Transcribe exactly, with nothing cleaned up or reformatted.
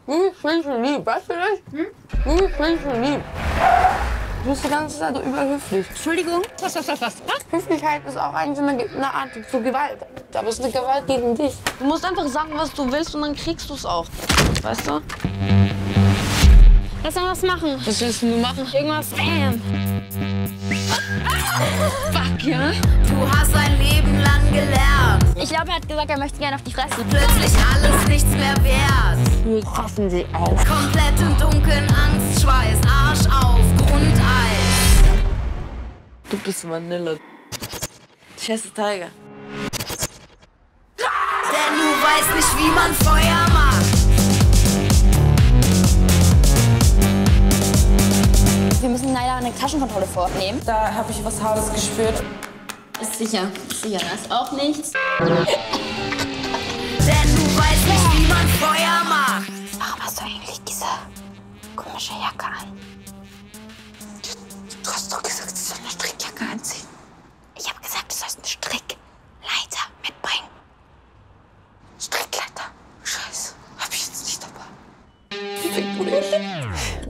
Hm, ich bin schon lieb, weißt du das? Hm? Hm, ich bin schon lieb. Du bist die ganze Zeit so überhöflich. Entschuldigung? Was, was, was, was? Höflichkeit ist auch eigentlich eine, eine Art zu Gewalt. Aber es ist eine Gewalt gegen dich. Du musst einfach sagen, was du willst und dann kriegst du es auch. Weißt du? Lass mal was machen. Was willst du machen? Irgendwas. Bam. Fuck, ja? Du hast ein Leben lang gelernt. Ich glaube, er hat gesagt, er möchte gerne auf die Fresse. Plötzlich alles nichts mehr wert. Wir fassen sie auf. Komplett im Dunkeln, Angst, Schweiß, Arsch auf, Grundeis. Du bist Vanille. Scheiße Tiger. Denn du weißt nicht, wie man Feuer macht. Wir müssen leider eine Taschenkontrolle vornehmen. Da habe ich was Hartes gespürt. Ist sicher. Ist sicher. Da ist auch nichts. Denn du weißt nicht, wie man Feuer macht. Warum hast du eigentlich diese komische Jacke an? Du hast doch gesagt, ich soll eine Strickjacke anziehen. Ich habe gesagt, du sollst eine Strickleiter mitbringen. Strickleiter? Scheiße, hab ich jetzt nicht dabei. Fick du dich.